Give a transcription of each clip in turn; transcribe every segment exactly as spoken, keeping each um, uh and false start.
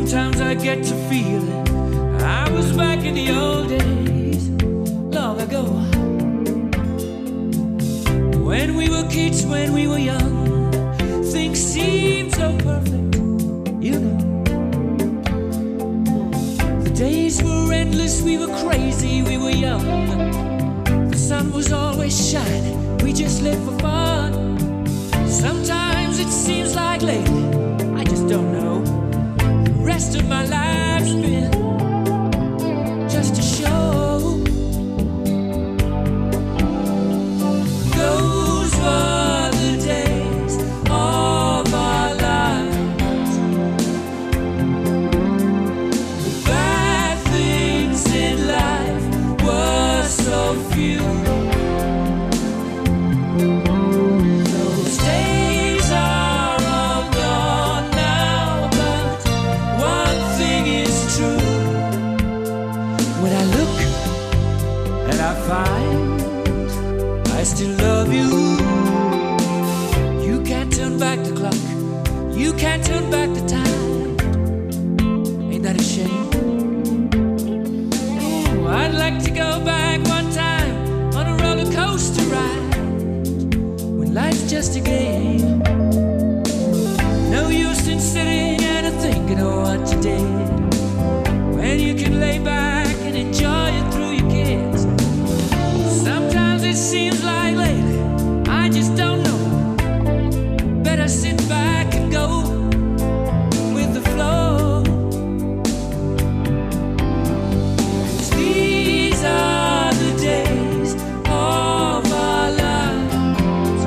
Sometimes I get to feeling I was back in the old days, long ago, when we were kids, when we were young. Things seemed so perfect, you know. The days were endless, we were crazy, we were young. The sun was always shining, we just lived for fun. Sometimes it seems like lately, I just don't know, the rest of my life's been just a show. Those were the days of our lives. The bad things in life were so few. Those days are all gone now, but one thing is true. When I look and I find I still love you, you can't turn back the clock, you can't turn back the time. Ain't that a shame? Oh, I'd like to go back one time on a roller coaster ride, when life's just a game. No use in sitting and thinking of what you did, when you can lay back and enjoy it through your kids. Sometimes it seems like lately, I just don't know, better sit back and go with the flow. 'Cause these are the days of our lives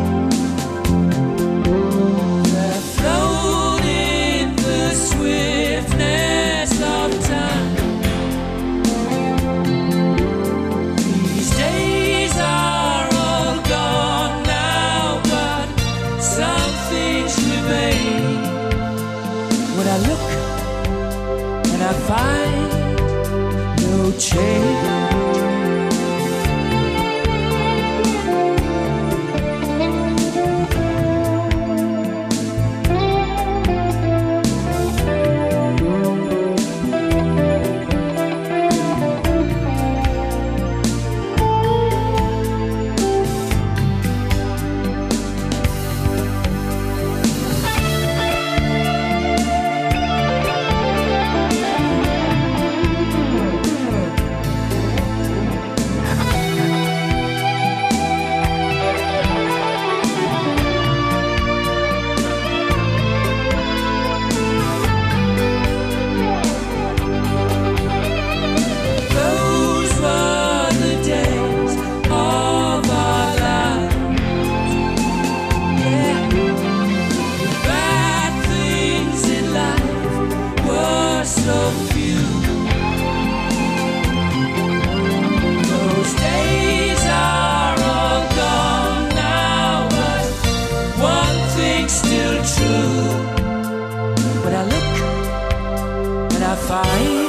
that float in the swiftness of time. These days are all gone now, but some things remain. When I look and I find no change. Those were the days of our lives. Yeah, the bad things in life were so few. Those days are all gone now, but one thing's still true. When I look and I find